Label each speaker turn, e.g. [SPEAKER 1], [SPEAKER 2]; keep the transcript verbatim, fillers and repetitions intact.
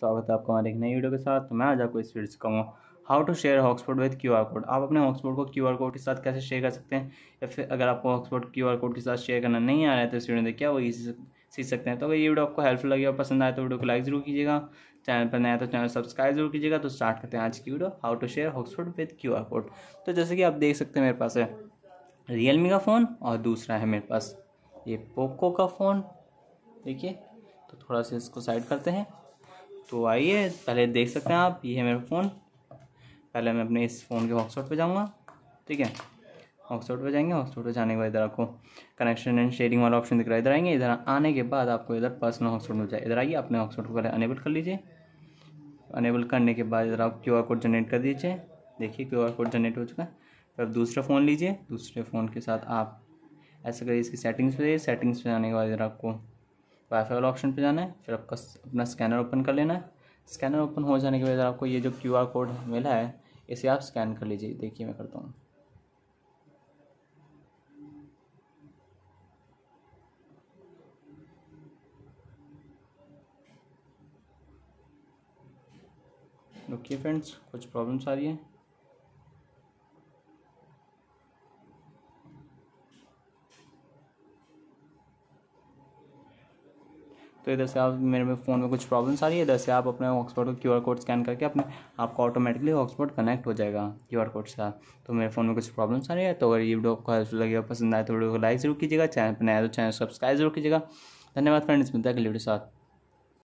[SPEAKER 1] स्वागत है आपका हमारे एक नई वीडियो के साथ। तो मैं आज आपको इस वीडियो सिखाऊंगा how to share hotspot with QR code. आप अपने हॉटस्पॉट को क्यूआर कोड के साथ कैसे शेयर कर सकते हैं, या फिर अगर आपको हॉटस्पॉट क्यूआर कोड के साथ शेयर करना नहीं आ रहा है तो इस वीडियो में देखिए वो इजी सीख सकते हैं। तो अगर ये वीडियो आपको हेल्पफुल लगी और पसंद आए तो वीडियो को लाइक जरूर कीजिएगा, चैनल पर नया तो चैनल सब्सक्राइब जरूर कीजिएगा। तो स्टार्ट करते हैं आज की video, how to share hotspot with QR code. तो जैसे कि आप देख सकते हैं मेरे पास है रियलमी का फ़ोन और दूसरा है मेरे पास ये पोको का फ़ोन। देखिए, तो थोड़ा सा इसको साइड करते हैं। तो आइए पहले देख सकते हैं आप, ये है मेरा फ़ोन। पहले मैं अपने इस फ़ोन के हॉटस्पॉट पे जाऊंगा। ठीक है, हॉटस्पॉट पे जाएंगे। हॉटस्पॉट पे जाने के बाद इधर आपको कनेक्शन एंड शेयरिंग वाला ऑप्शन दिख रहा है, इधर आएंगे। इधर आने के बाद आपको इधर पर्सनल हॉटस्पॉट मिल जाए। इधर आइए, अपने हॉटस्पॉट को पहले अनेबल कर लीजिए। अनेबल करने के बाद इधर आप क्यू आर कोड जनरेट कर दीजिए। देखिए क्यू आर कोड जनरेट हो चुका है। फिर आप दूसरा फ़ोन लीजिए। दूसरे फ़ोन के साथ आप ऐसा करिए, इसकी सेटिंग्स पे जाइए। सेटिंग्स पे जाने के बाद इधर आपको वाईफाई वाला ऑप्शन पे जाना है। फिर आपका अपना स्कैनर ओपन कर लेना है। स्कैनर ओपन हो जाने के बाद आपको ये जो क्यूआर कोड मिला है इसे आप स्कैन कर लीजिए। देखिए मैं करता हूँ। ओके फ्रेंड्स, कुछ प्रॉब्लम्स आ रही है। तो इधर से आप मेरे में फ़ोन में कुछ प्रॉब्लम्स आ रही है। इधर से आप अपने हॉटस्पॉट को क्यूआर कोड स्कैन करके अपने आपको ऑटोमेटिकली हॉटस्पॉट कनेक्ट हो जाएगा क्यूआर कोड से। तो मेरे फ़ोन में कुछ प्रॉब्लम्स आ रही है। तो अगर ये वीडियो आपको हेल्पफुल लगेगा, पसंद आए तो वीडियो को लाइक जरूर कीजिएगा, चैनल पर नया तो चैनल सब्सक्राइब जरूर कीजिएगा। धन्यवाद फ्रेंड्स, मिलता है अगली वीडियो के साथ।